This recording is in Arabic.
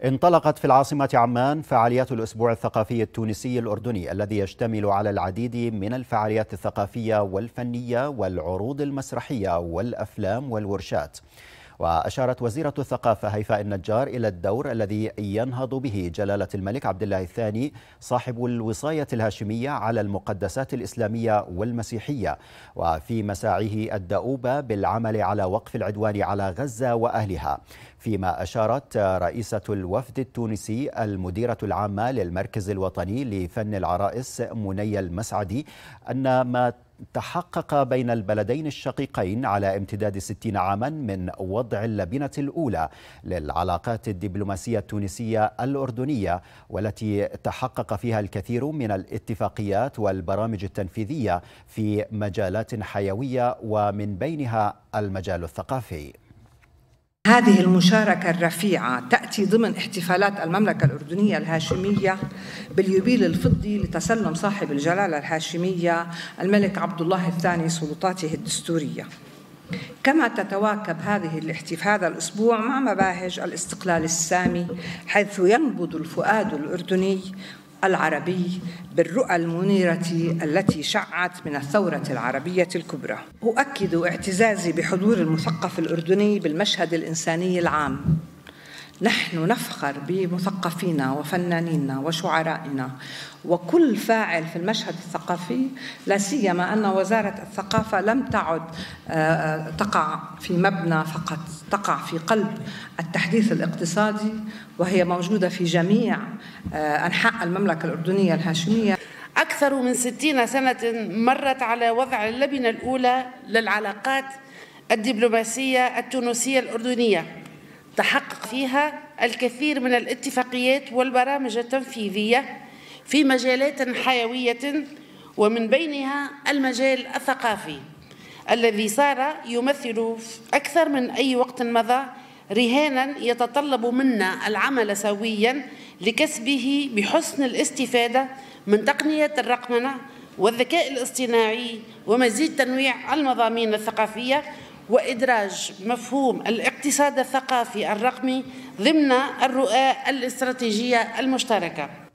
انطلقت في العاصمة عمان فعاليات الأسبوع الثقافي التونسي الأردني الذي يشتمل على العديد من الفعاليات الثقافية والفنية والعروض المسرحية والأفلام والورشات. وأشارت وزيرة الثقافة هيفاء النجار إلى الدور الذي ينهض به جلالة الملك عبد الله الثاني صاحب الوصاية الهاشمية على المقدسات الإسلامية والمسيحية، وفي مساعيه الدؤوبة بالعمل على وقف العدوان على غزة وأهلها. فيما أشارت رئيسة الوفد التونسي المديرة العامة للمركز الوطني لفن العرائس منيا المسعدي أن ما تحقق بين البلدين الشقيقين على امتداد 60 عاما من وضع اللبنة الأولى للعلاقات الدبلوماسية التونسية الأردنية، والتي تحقق فيها الكثير من الاتفاقيات والبرامج التنفيذية في مجالات حيوية ومن بينها المجال الثقافي. هذه المشاركة الرفيعة تأتي ضمن احتفالات المملكة الأردنية الهاشمية باليوبيل الفضي لتسلم صاحب الجلالة الهاشمية الملك عبد الله الثاني سلطاته الدستورية، كما تتواكب هذا الأسبوع مع مباهج الاستقلال السامي، حيث ينبض الفؤاد الأردني العربي بالرؤى المنيرة التي شعت من الثورة العربية الكبرى. أؤكد اعتزازي بحضور المثقف الأردني بالمشهد الإنساني العام. نحن نفخر بمثقفينا وفنانينا وشعرائنا وكل فاعل في المشهد الثقافي، لا سيما أن وزارة الثقافة لم تعد تقع في مبنى فقط، تقع في قلب التحديث الاقتصادي، وهي موجودة في جميع أنحاء المملكة الأردنية الهاشمية. أكثر من 60 سنة مرت على وضع اللبنة الأولى للعلاقات الدبلوماسية التونسية الأردنية، تحقق فيها الكثير من الاتفاقيات والبرامج التنفيذية في مجالات حيوية، ومن بينها المجال الثقافي الذي صار يمثل أكثر من أي وقت مضى رهانا يتطلب منا العمل سويا لكسبه بحسن الاستفادة من تقنية الرقمنة والذكاء الاصطناعي ومزيد تنويع المضامين الثقافية وإدراج مفهوم الاقتصاد الثقافي الرقمي ضمن الرؤى الاستراتيجية المشتركة.